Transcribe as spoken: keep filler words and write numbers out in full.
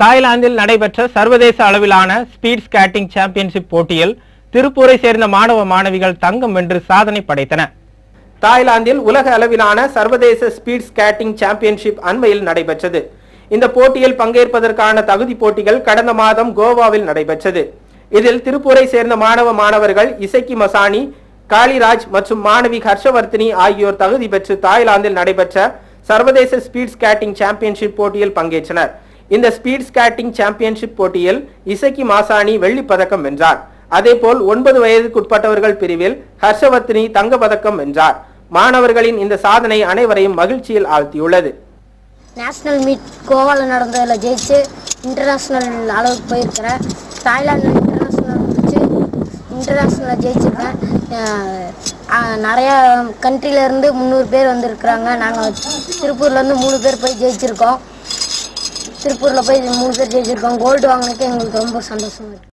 தாய்லாந்தில் நடைபெற்ற சர்வதேச அளவிலான ஸ்பீட் ஸ்கேட்டிங் சாம்பியன்ஷிப் போட்டியில் திருப்பூரை சேர்ந்த மாணவ மாணவிகள் தங்கம் வென்று சாதனை படைத்தனர். தாய்லாந்தில் உலக அளவிலான சர்வதேச ஸ்பீட் ஸ்கேட்டிங் சாம்பியன்ஷிப் அண்மையில் நடைபெற்றது. இந்த போட்டியில் பங்கேற்பதற்கான தகுதி போட்டிகள் கடந்த மாதம் கோவாவில் நடைபெற்றது. இதில் திருப்பூரை சேர்ந்த மாணவ மாணவர்கள் இசக்கி மசானி, காளிராஜ் மற்றும் மாணவி ஹர்ஷவர்த்தினி ஆகியோர் தகுதி பெற்று தாய்லாந்தில் நடைபெற்ற சர்வதேச ஸ்பீட் ஸ்கேட்டிங் சாம்பியன்ஷிப் போட்டியில் பங்கேற்றனர். இந்த ஸ்பீட் ஸ்கேட்டிங் சாம்பியன்ஷிப் போட்டியில் இசக்கி மாசானி வெள்ளி பதக்கம் வென்றார். அதேபோல் ஒன்பது வயதுக்குட்பட்டவர்கள் பிரிவில் ஹர்ஷவர்த்தினி தங்க பதக்கம் வென்றார். மாணவர்களின் இந்த சாதனை அனைவரையும் மகிழ்ச்சியில் ஆழ்த்தியுள்ளது. நேஷனல் மீட் கோவாவில் நடந்ததில் ஜெயிச்சு இன்டர்நேஷ்னல் அளவுக்கு போயிருக்கிறேன். தாய்லாந்து இன்டர்நேஷ்னல் முடிச்சு இன்டர்நேஷ்னலில் ஜெயிச்சிருக்கேன். நிறையா கண்ட்ரிலேருந்து முந்நூறு பேர் வந்திருக்கிறாங்க. நாங்கள் திருப்பூர்லேருந்து மூணு பேர் போய் ஜெயிச்சிருக்கோம். திருப்பூரில் போய் மூணு பேர் ஜெயிச்சிருக்கோம். கோல்டு வாங்கினதுக்கு எங்களுக்கு ரொம்ப சந்தோஷமாக இருக்குது.